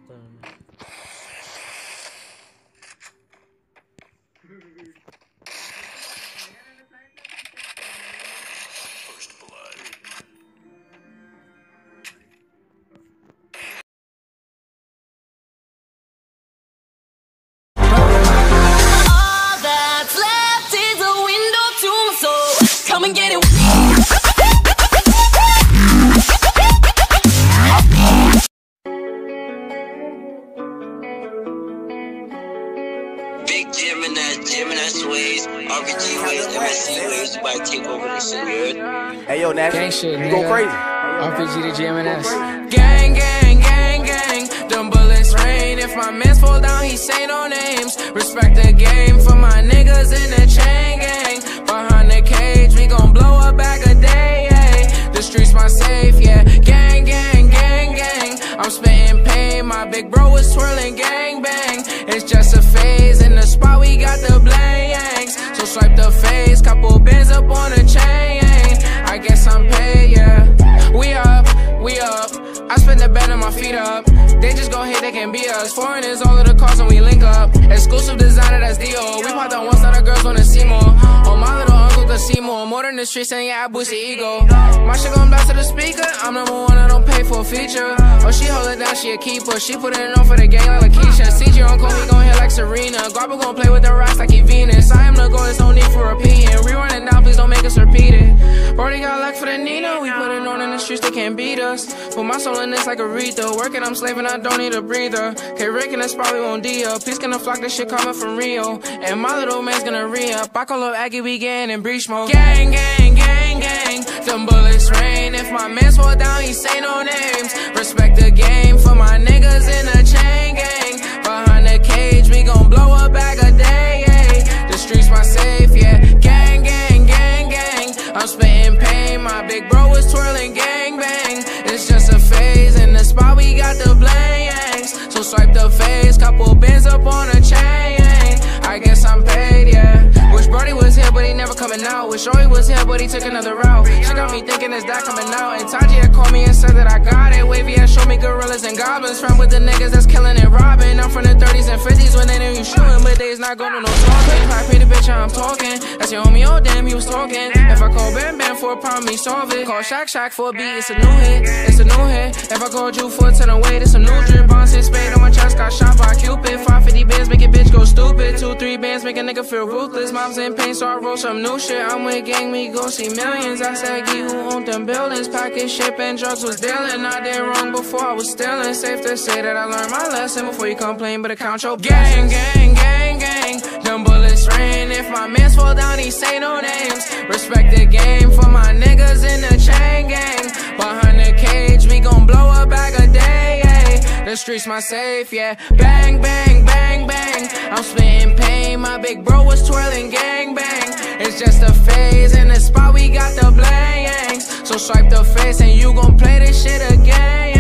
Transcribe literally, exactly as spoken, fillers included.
Done. First blood. All that's left is a window to my soul. Come and get it. Big Gemini, Gemini Sways, R P G Waves, M S C Waves, about to take over this shit, you heard? Hey yo, Nash, Gang shit, you nigga. go crazy. R P G to G M N S. Gang, gang, gang, gang. Them bullets rain. If my mans fall down, he say no names. Respect the game for my niggas in the chain gang. Behind the cage, we gon' blow a bag a day. Ay. The streets my safe, yeah. Gang, gang, gang, gang. I'm spitting pain. My big bro is twirling gang bang. It's just a phase. In the spot, we got the blanks. So swipe the face. Couple bands up on the chain. I guess I'm paid, yeah. We up, we up. I spend the bed on my feet up. They just gon' hit, they can be us. Foreign is all of the cars when we link up. Exclusive designer, that's D O. We pop down once, now the girls wanna see more. Oh, my little uncle could see more. More than the streets, and yeah, I boost the ego. My shit gon' blast to the speaker. I'm number one, I don't pay for a feature. Oh, she hold it down, she a keeper. She put it on for the game like Lakeisha. C G uncle, he gon' hit like Serena. Garba gon' play with the rocks like he Venus. I am the goal, there's no need for repeating. Rerun it down, please don't make us repeat it. Brody got luck for the Nina. We put it on in the streets, they can't beat us. Put my soul in this like Aretha. Working, I'm slaving, I don't need a breather. K Rick and that's probably won't D up. Please gonna flock this shit coming from Rio. And my little man's gonna re-up. I call up Aggie, we getting in breach mode. Gang, gang, gang, gang. Them bullets rain. If my mans fall down, he say no names. Respect the game for my niggas in the chain gang. Behind the cage, we gon' blow a bag a day. Ay. The streets my safe, yeah. Gang, gang, gang, gang. I'm spitting pain. My big bro is twirling gang bang. It's just a phase. In the spot, we got the blanks. So swipe the face. Couple bands up on a chain. I guess I'm paid, yeah. Wish Brody was here, but he never coming out. Wish Joey was here, but he took another route. She got me thinking, is that coming out? And Taji had called me and said that I got it. Wavy had showed me gorillas and goblins. From with the niggas that's killing and robbing. I'm from the thirties and fifties when they knew you shooting, but they's not going to no talking. I paid the bitch, I'm talking. That's your homie, oh damn, he was talking. If I call Bam Bam for a problem, he solve it. Call Shaq Shaq for a beat, it's a new hit. It's a new hit. If I called you for a ten away, it's some new drip. Bonds and spade on my chest, got shot by Cupid. five fifty bands, make a bitch go stupid. Two, three bands, make a nigga feel ruthless. Mom's in pain, so I roll some new shit. I'm with gang, we gon' see millions. I said, Gee, who owned them buildings? Package, ship, and drugs was dealing. I did wrong before I was stealing. Safe to say that I learned my lesson before you complain, but account your gang, gang, gang, gang. Them bullets rain. If my mans fall down, he say no names. Respect the game for my niggas in the chain gang. Behind the cage, we gon' blow a bag a day. Ay. The streets my safe, yeah. Bang, bang, bang, bang. I'm spitting pain. My big bro was twirling gang bang. It's just a phase. In the spot, we got the blanks. So swipe the face and you gon' play this shit again.